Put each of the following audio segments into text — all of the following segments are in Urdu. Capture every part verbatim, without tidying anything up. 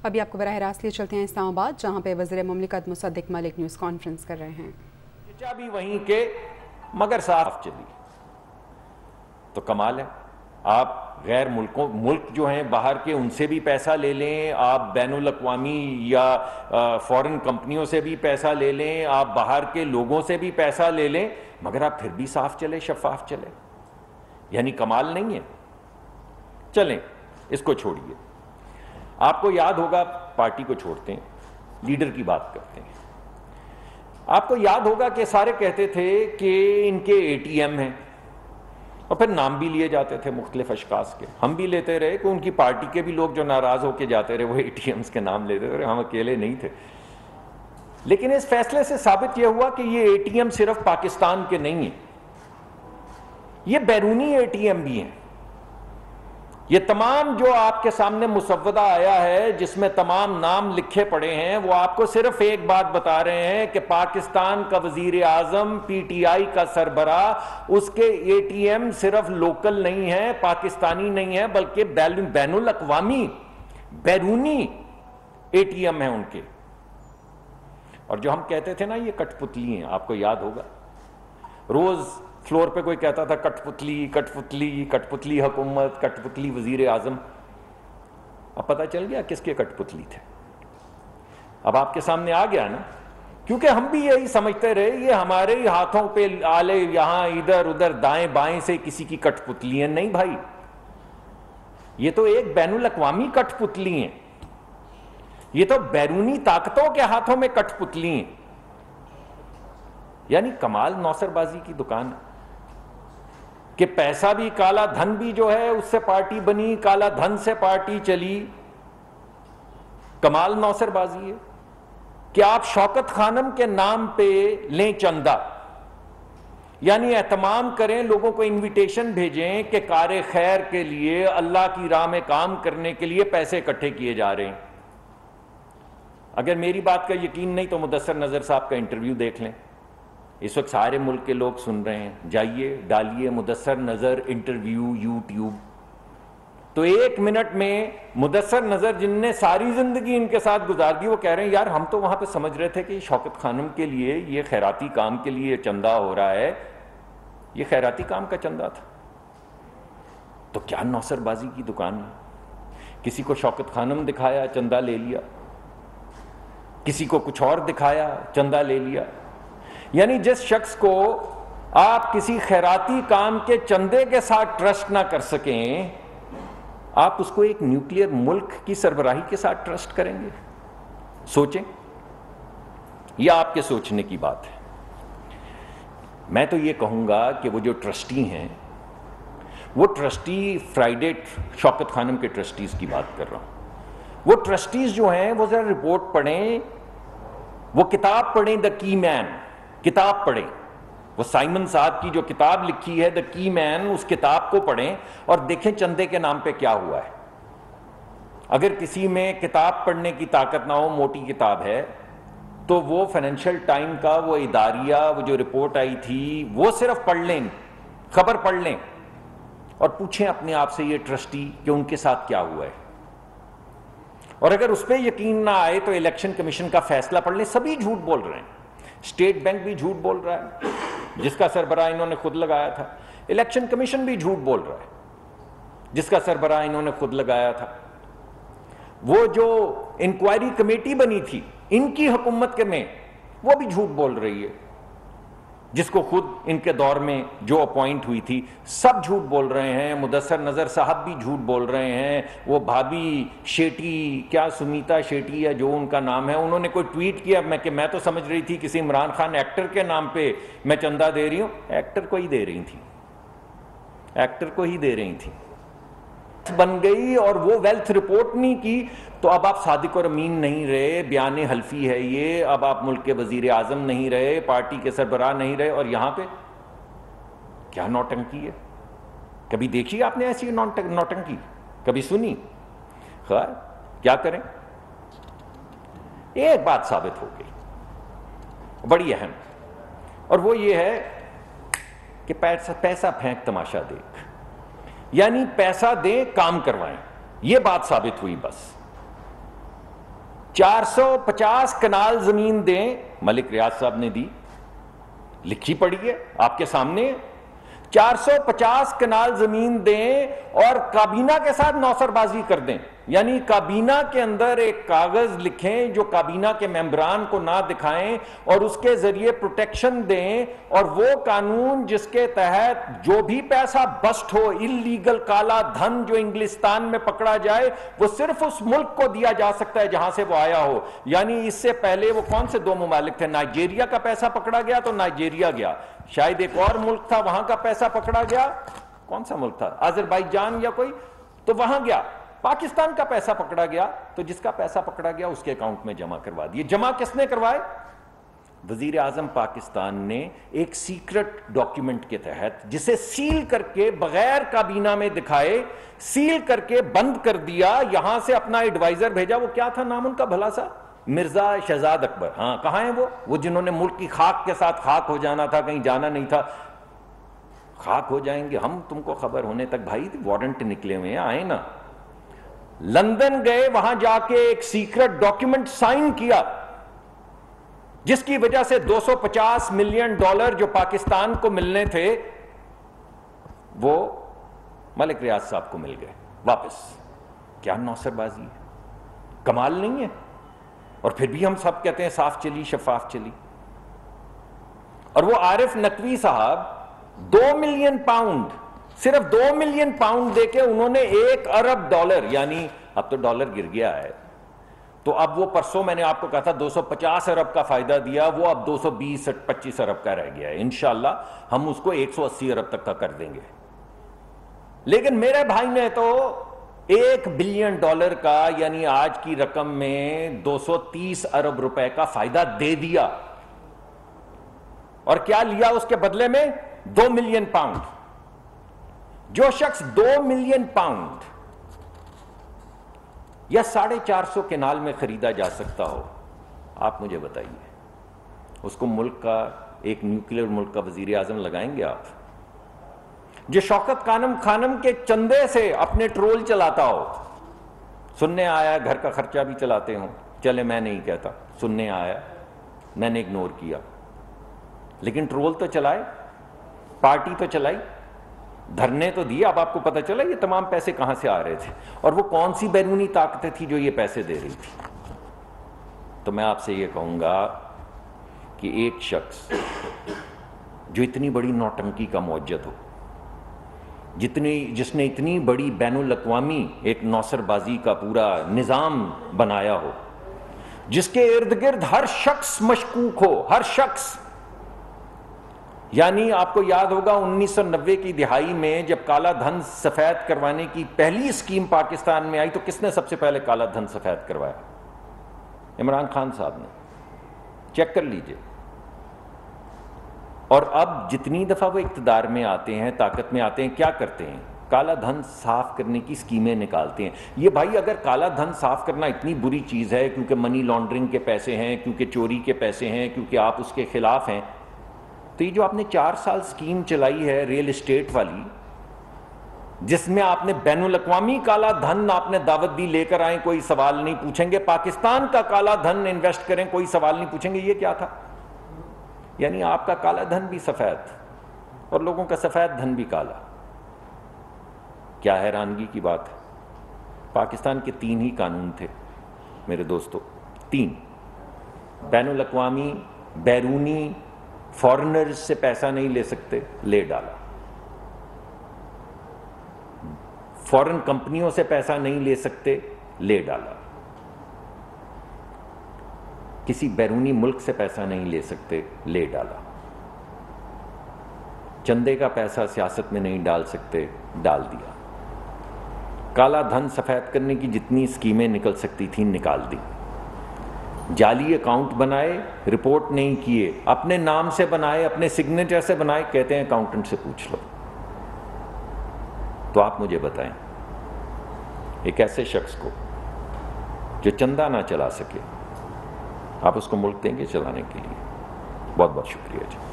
ابھی آپ کو براہ راست لیے چلتے ہیں اسلام آباد، جہاں پہ وزیر مملکت مصدق ملک نیوز کانفرنس کر رہے ہیں۔ بھی وہیں کے مگر صاف چلی تو کمال ہے۔ آپ غیر ملکوں ملک جو ہیں باہر کے ان سے بھی پیسہ لے لیں، آپ بین الاقوامی یا فورن کمپنیوں سے بھی پیسہ لے لیں، آپ باہر کے لوگوں سے بھی پیسہ لے لیں، مگر آپ پھر بھی صاف چلے، شفاف چلے، یعنی کمال نہیں ہے۔ چلیں اس کو چھوڑیے، آپ کو یاد ہوگا، پارٹی کو چھوڑتے ہیں، لیڈر کی بات کرتے ہیں۔ آپ کو یاد ہوگا کہ سارے کہتے تھے کہ ان کے اے ٹی ایم ہیں، اور پھر نام بھی لیے جاتے تھے مختلف اشخاص کے، ہم بھی لیتے رہے کہ ان کی پارٹی کے بھی لوگ جو ناراض ہو کے جاتے رہے وہ اے ٹی ایمز کے نام لیتے رہے، ہم اکیلے نہیں تھے۔ لیکن اس فیصلے سے ثابت یہ ہوا کہ یہ اے ٹی ایم صرف پاکستان کے نہیں ہیں، یہ بیرونی اے ٹی ایم بھی ہیں۔ یہ تمام جو آپ کے سامنے مسودہ آیا ہے جس میں تمام نام لکھے پڑے ہیں، وہ آپ کو صرف ایک بات بتا رہے ہیں کہ پاکستان کا وزیر اعظم، پی ٹی آئی کا سربراہ، اس کے اے ٹی ایم صرف لوکل نہیں ہیں، پاکستانی نہیں ہیں، بلکہ بین الاقوامی بیرونی اے ٹی ایم ہیں ان کے۔ اور جو ہم کہتے تھے نا یہ کٹ پتلی ہیں، آپ کو یاد ہوگا، روز فلور پہ کوئی کہتا تھا کٹ پتلی کٹ پتلی کٹ پتلی حکومت، کٹ پتلی وزیر اعظم۔ اب پتہ چل گیا کس کے کٹ پتلی تھے، اب آپ کے سامنے آ گیا نا، کیونکہ ہم بھی یہی سمجھتے رہے یہ ہمارے ہی ہاتھوں پہ آلے، یہاں ادھر ادھر دائیں بائیں سے کسی کی کٹ پتلی ہیں۔ نہیں بھائی، یہ تو ایک بین الاقوامی کٹ پتلی ہیں، یہ تو بیرونی طاقتوں کے ہاتھوں میں کٹ پتلی ہیں۔ یعنی کمال نوسر بازی کی دکان ہے کہ پیسہ بھی، کالا دھن بھی جو ہے اس سے پارٹی بنی، کالا دھن سے پارٹی چلی۔ کمال نوسر بازی ہے کہ آپ شوکت خانم کے نام پہ لیں چندہ، یعنی اہتمام کریں، لوگوں کو انویٹیشن بھیجیں کہ کار خیر کے لیے، اللہ کی راہ میں کام کرنے کے لیے پیسے اکٹھے کیے جا رہے ہیں۔ اگر میری بات کا یقین نہیں تو مدثر نظر صاحب کا انٹرویو دیکھ لیں، اس وقت سارے ملک کے لوگ سن رہے ہیں، جائیے ڈالیے مدثر نظر انٹرویو یوٹیوب، تو ایک منٹ میں مدثر نظر جن نے ساری زندگی ان کے ساتھ گزار دی، وہ کہہ رہے ہیں یار ہم تو وہاں پہ سمجھ رہے تھے کہ شوکت خانم کے لیے یہ خیراتی کام کے لیے چندہ ہو رہا ہے، یہ خیراتی کام کا چندہ تھا۔ تو کیا نوسر بازی کی دکان ہے؟ کسی کو شوکت خانم دکھایا، چندہ لے لیا، کسی کو کچھ اور دکھایا، چندہ لے لیا۔ یعنی جس شخص کو آپ کسی خیراتی کام کے چندے کے ساتھ ٹرسٹ نہ کر سکیں، آپ اس کو ایک نیوکلیر ملک کی سربراہی کے ساتھ ٹرسٹ کریں گے؟ سوچیں، یہ آپ کے سوچنے کی بات ہے۔ میں تو یہ کہوں گا کہ وہ جو ٹرسٹی ہیں، وہ ٹرسٹی فرائیڈے شوکت خانم کے ٹرسٹیز کی بات کر رہا ہوں، وہ ٹرسٹیز جو ہیں وہ ذرا رپورٹ پڑھیں، وہ کتاب پڑھیں، دا کی مین کتاب پڑھیں، وہ سائمن صاحب کی جو کتاب لکھی ہے دا کی مین، اس کتاب کو پڑھیں اور دیکھیں چندے کے نام پہ کیا ہوا ہے۔ اگر کسی میں کتاب پڑھنے کی طاقت نہ ہو، موٹی کتاب ہے، تو وہ فائنینشیل ٹائم کا وہ اداریہ، وہ جو رپورٹ آئی تھی وہ صرف پڑھ لیں، خبر پڑھ لیں اور پوچھیں اپنے آپ سے یہ ٹرسٹی کہ ان کے ساتھ کیا ہوا ہے۔ اور اگر اس پہ یقین نہ آئے تو الیکشن کمیشن کا فیصلہ پڑھ لیں، سبھی جھوٹ بول رہے ہیں، اسٹیٹ بینک بھی جھوٹ بول رہا ہے جس کا سربراہ انہوں نے خود لگایا تھا، الیکشن کمیشن بھی جھوٹ بول رہا ہے جس کا سربراہ انہوں نے خود لگایا تھا، وہ جو انکوائری کمیٹی بنی تھی ان کی حکومت کے میں وہ بھی جھوٹ بول رہی ہے، جس کو خود ان کے دور میں جو اپوائنٹ ہوئی تھی، سب جھوٹ بول رہے ہیں۔ مدثر نظر صاحب بھی جھوٹ بول رہے ہیں، وہ بھابھی شیٹی، کیا سمیتا شیٹی ہے جو ان کا نام ہے، انہوں نے کوئی ٹویٹ کیا میں کہ میں تو سمجھ رہی تھی کسی عمران خان ایکٹر کے نام پہ میں چندہ دے رہی ہوں، ایکٹر کو ہی دے رہی تھی، ایکٹر کو ہی دے رہی تھی بن گئی، اور وہ ویلتھ رپورٹ نہیں کی، تو اب آپ صادق اور امین نہیں رہے، بیان حلفی ہے یہ، اب آپ ملک کے وزیر اعظم نہیں رہے، پارٹی کے سربراہ نہیں رہے، اور یہاں پہ کیا نوٹنکی ہے؟ کبھی دیکھی آپ نے ایسی نوٹنکی؟ کبھی سنی؟ خیر کیا کریں، ایک بات ثابت ہو گئی بڑی اہم، اور وہ یہ ہے کہ پیسہ پیسہ پھینک تماشا دیکھ، یعنی پیسہ دیں کام کروائیں، یہ بات ثابت ہوئی بس۔ چار سو پچاس کنال زمین دیں، ملک ریاض صاحب نے دی، لکھی پڑی ہے آپ کے سامنے، چار سو پچاس کنال زمین دیں اور کابینہ کے ساتھ نوسر بازی کر دیں، یعنی کابینہ کے اندر ایک کاغذ لکھیں جو کابینہ کے ممبران کو نہ دکھائیں اور اس کے ذریعے پروٹیکشن دیں، اور وہ قانون جس کے تحت جو بھی پیسہ بسٹ ہو، اللیگل کالا دھن جو انگلستان میں پکڑا جائے، وہ صرف اس ملک کو دیا جا سکتا ہے جہاں سے وہ آیا ہو۔ یعنی اس سے پہلے وہ کون سے دو ممالک تھے؟ نائجیریا کا پیسہ پکڑا گیا تو نائجیریا گیا، شاید ایک اور ملک تھا وہاں کا پیسہ پکڑا گیا، کون سا ملک تھا؟ آذربائیجان یا کوئی، تو وہاں گیا۔ پاکستان کا پیسہ پکڑا گیا تو جس کا پیسہ پکڑا گیا اس کے اکاؤنٹ میں جمع کروا دیے۔ جمع کس نے کروائے؟ وزیر اعظم پاکستان نے ایک سیکرٹ ڈاکیومنٹ کے تحت، جسے سیل کر کے بغیر کابینہ میں دکھائے، سیل کر کے بند کر دیا، یہاں سے اپنا ایڈوائزر بھیجا۔ وہ کیا تھا نام ان کا بھلا سا؟ مرزا شہزاد اکبر۔ ہاں، کہاں ہیں وہ وہ جنہوں نے ملک کی خاک کے ساتھ خاک ہو جانا تھا، کہیں جانا نہیں تھا۔ خاک ہو جائیں گے ہم، تم کو خبر ہونے تک بھائی وارنٹ نکلے ہوئے ہیں، آئے نا۔ لندن گئے، وہاں جا کے ایک سیکرٹ ڈاکیومنٹ سائن کیا، جس کی وجہ سے دو سو پچاس ملین ڈالر جو پاکستان کو ملنے تھے وہ ملک ریاض صاحب کو مل گئے واپس۔ کیا نوسر بازی ہے، کمال نہیں ہے؟ اور پھر بھی ہم سب کہتے ہیں صاف چلی، شفاف چلی۔ اور وہ عارف نقوی صاحب دو ملین پاؤنڈ، صرف دو ملین پاؤنڈ دے کے انہوں نے ایک ارب ڈالر، یعنی اب تو ڈالر گر گیا ہے، تو اب وہ پرسوں میں نے آپ کو کہا تھا دو سو پچاس ارب کا فائدہ دیا، وہ اب دو سو بیس پچیس ارب کا رہ گیا ہے۔ انشاءاللہ ہم اس کو ایک سو اسی ارب تک کا کر دیں گے۔ لیکن میرے بھائی نے تو ایک بلین ڈالر کا، یعنی آج کی رقم میں دو سو تیس ارب روپے کا فائدہ دے دیا، اور کیا لیا اس کے بدلے میں؟ دو ملین پاؤنڈ۔ جو شخص دو ملین پاؤنڈ یا ساڑھے چار سو کنال میں خریدا جا سکتا ہو، آپ مجھے بتائیے اس کو ملک کا، ایک نیوکلیر ملک کا وزیر اعظم لگائیں گے آپ؟ جو شوکت خانم خانم کے چندے سے اپنے ٹرول چلاتا ہو، سننے آیا گھر کا خرچہ بھی چلاتے ہوں، چلے میں نہیں کہتا، سننے آیا، میں نے اگنور کیا، لیکن ٹرول تو چلائے، پارٹی تو چلائی، دھرنے تو دیے۔ اب آپ کو پتہ چلا یہ تمام پیسے کہاں سے آ رہے تھے، اور وہ کون سی بیرونی طاقتیں تھی جو یہ پیسے دے رہی تھی۔ تو میں آپ سے یہ کہوں گا کہ ایک شخص جو اتنی بڑی نوٹنکی کا موجد ہو، جتنی جس نے اتنی بڑی بین الاقوامی ایک نوسر بازی کا پورا نظام بنایا ہو، جس کے ارد گرد ہر شخص مشکوک ہو، ہر شخص، یعنی آپ کو یاد ہوگا انیس سو نوے کی دہائی میں جب کالا دھن سفید کروانے کی پہلی اسکیم پاکستان میں آئی تو کس نے سب سے پہلے کالا دھن سفید کروایا؟ عمران خان صاحب نے، چیک کر لیجئے۔ اور اب جتنی دفعہ وہ اقتدار میں آتے ہیں، طاقت میں آتے ہیں، کیا کرتے ہیں؟ کالا دھن صاف کرنے کی اسکیمیں نکالتے ہیں۔ یہ بھائی اگر کالا دھن صاف کرنا اتنی بری چیز ہے کیونکہ منی لانڈرنگ کے پیسے ہیں، کیونکہ چوری کے پیسے ہیں، کیونکہ آپ اس کے خلاف ہیں، تو یہ جو آپ نے چار سال سکیم چلائی ہے ریل اسٹیٹ والی، جس میں آپ نے بین الاقوامی کالا دھن آپ نے دعوت دی، لے کر آئیں، کوئی سوال نہیں پوچھیں گے، پاکستان کا کالا دھن انویسٹ کریں، کوئی سوال نہیں پوچھیں گے، یہ کیا تھا؟ یعنی آپ کا کالا دھن بھی سفید اور لوگوں کا سفید دھن بھی کالا۔ کیا حیرانگی کی بات ہے۔ پاکستان کے تین ہی قانون تھے میرے دوستو، تین، بین الاقوامی بیرونی فارنرز سے پیسہ نہیں لے سکتے، لے ڈالا، فورن کمپنیوں سے پیسہ نہیں لے سکتے، لے ڈالا، کسی بیرونی ملک سے پیسہ نہیں لے سکتے، لے ڈالا، چندے کا پیسہ سیاست میں نہیں ڈال سکتے، ڈال دیا، کالا دھن سفید کرنے کی جتنی اسکیمیں نکل سکتی تھیں نکال دی، جعلی اکاؤنٹ بنائے، رپورٹ نہیں کیے، اپنے نام سے بنائے، اپنے سگنیچر سے بنائے، کہتے ہیں اکاؤنٹنٹ سے پوچھ لو۔ تو آپ مجھے بتائیں ایک ایسے شخص کو جو چندہ نہ چلا سکے، آپ اس کو ملک دیں گے چلانے کے لیے؟ بہت بہت شکریہ جی۔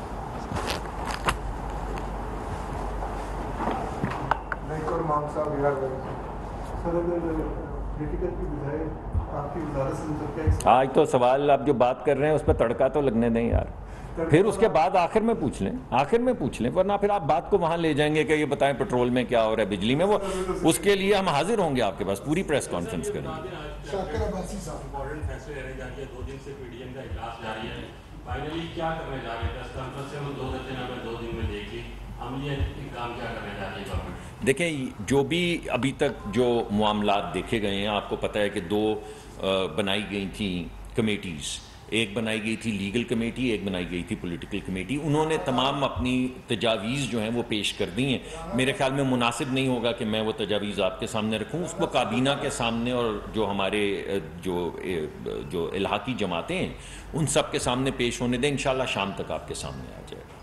سر اگر پولیٹیکل کی بجائے آپ کی وزارت سے متعلق آج تو سوال آپ جو بات کر رہے ہیں اس پہ تڑکا تو لگنے دیں یار، پھر اس کے بعد آخر میں پوچھ لیں، آخر میں پوچھ لیں، ورنہ پھر آپ بات کو وہاں لے جائیں گے کہ یہ بتائیں پٹرول میں کیا ہو رہا ہے، بجلی میں، وہ اس کے لیے ہم حاضر ہوں گے آپ کے پاس، پوری پریس کانفرنس کریں گے۔ شاکر عباسی صاحب امپورٹنٹ فیصلے رہنے جا رہی ہے، دو دن سے پی ڈی ایم کا اجلاس جاری ہے، فائنلی کیا کرنے جا رہے ہیں؟ پریس کانفرنس سے ہم دو درجن ہمیں دو دن میں دیکھی، عملی اقدام کیا کرنے جا رہی ہے گورنمنٹ؟ دیکھیں جو بھی ابھی تک جو معاملات دیکھے گئے ہیں، آپ کو پتہ ہے کہ دو بنائی گئی تھیں کمیٹیز، ایک بنائی گئی تھی لیگل کمیٹی، ایک بنائی گئی تھی پولیٹیکل کمیٹی، انہوں نے تمام اپنی تجاویز جو ہیں وہ پیش کر دی ہیں۔ میرے خیال میں مناسب نہیں ہوگا کہ میں وہ تجاویز آپ کے سامنے رکھوں، اس کو کابینہ کے سامنے اور جو ہمارے جو جو الحاقی جماعتیں ہیں ان سب کے سامنے پیش ہونے دیں، انشاءاللہ شام تک آپ کے سامنے آ جائے گا۔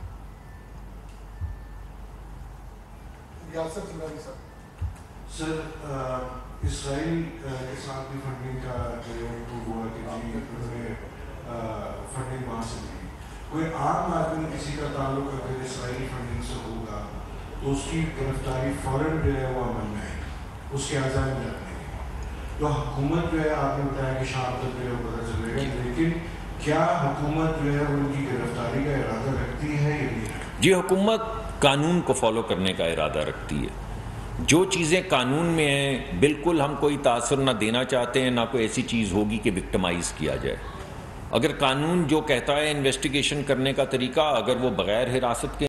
سر اسرائیل کے ساتھ بھی فنڈنگ کا جو ہوا کہ جی انہوں نے فنڈنگ وہاں سے دی، کوئی عام آدمی کسی کا تعلق اگر اسرائیلی فنڈنگ سے ہوگا تو اس کی گرفتاری فوراً جو ہے وہ عمل میں ہے، اس کے عزائم میں رکھنے کی، تو حکومت جو ہے آپ نے بتایا کہ شام تک جو ہے پتہ چلے گا، لیکن کیا حکومت جو ہے ان کی گرفتاری کا ارادہ رکھتی ہے یا نہیں رکھتی؟ جی حکومت قانون کو فالو کرنے کا ارادہ رکھتی ہے، جو چیزیں قانون میں ہیں بالکل ہم کوئی تاثر نہ دینا چاہتے ہیں، نہ کوئی ایسی چیز ہوگی کہ وکٹمائز کیا جائے۔ اگر قانون جو کہتا ہے انویسٹیگیشن کرنے کا طریقہ، اگر وہ بغیر حراست کے